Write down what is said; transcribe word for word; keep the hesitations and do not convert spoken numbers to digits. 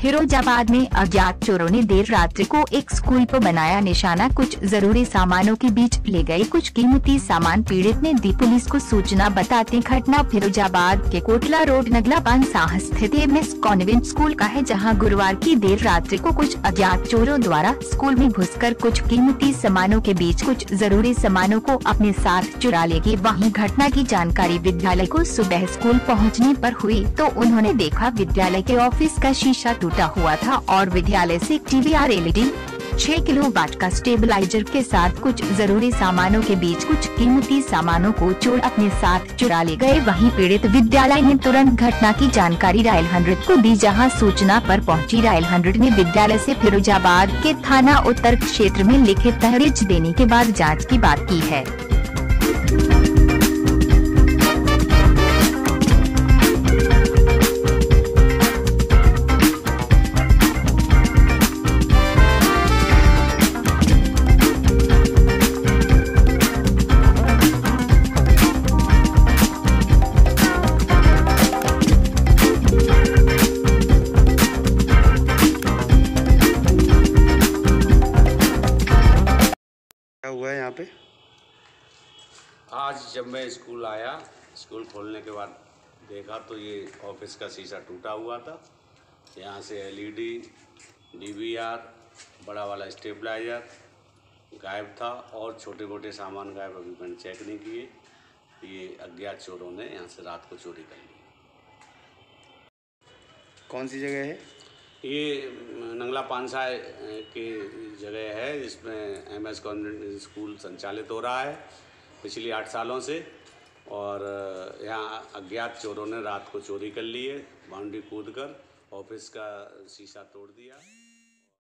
फिरोजाबाद में अज्ञात चोरों ने देर रात्रि को एक स्कूल पर बनाया निशाना। कुछ जरूरी सामानों के बीच ले गए कुछ कीमती सामान। पीड़ित ने दी पुलिस को सूचना बताते। घटना फिरोजाबाद के कोटला रोड नगला पानसाह स्थित एमएस कॉन्वेंट स्कूल का है, जहां गुरुवार की देर रात्रि को कुछ अज्ञात चोरों द्वारा स्कूल में घुसकर कुछ कीमती सामानों के बीच कुछ जरूरी सामानों को अपने साथ चुरा ले गए। वहीं घटना की जानकारी विद्यालय को सुबह स्कूल पहुंचने पर हुई तो उन्होंने देखा विद्यालय के ऑफिस का शीशा टूटा हुआ था और विद्यालय से टीवी और एलईडी छह किलो वाट का स्टेबलाइजर के साथ कुछ जरूरी सामानों के बीच कुछ कीमती सामानों को चोर अपने साथ चुरा ले गए। वहीं पीड़ित विद्यालय ने तुरंत घटना की जानकारी डायल हंड्रेड को दी, जहां सूचना पर पहुंची डायल हंड्रेड ने विद्यालय से फिरोजाबाद के थाना उत्तर क्षेत्र में लिखित तहरीर देने के बाद जाँच की बात की है। क्या हुआ है यहाँ पे? आज जब मैं स्कूल आया, स्कूल खोलने के बाद देखा तो ये ऑफिस का शीशा टूटा हुआ था। यहाँ से एलईडी, डीवीआर, बड़ा वाला स्टेबलाइजर गायब था और छोटे मोटे सामान गायब। अभी मैंने चेक नहीं किए। ये अज्ञात चोरों ने यहाँ से रात को चोरी कर ली। कौन सी जगह है ये? नंगला पानसाह की जगह है, जिसमें एमएस कॉन्वेंट स्कूल संचालित हो रहा है पिछली आठ सालों से। और यहाँ अज्ञात चोरों ने रात को चोरी कर ली है। बाउंड्री कूद कर ऑफिस का शीशा तोड़ दिया।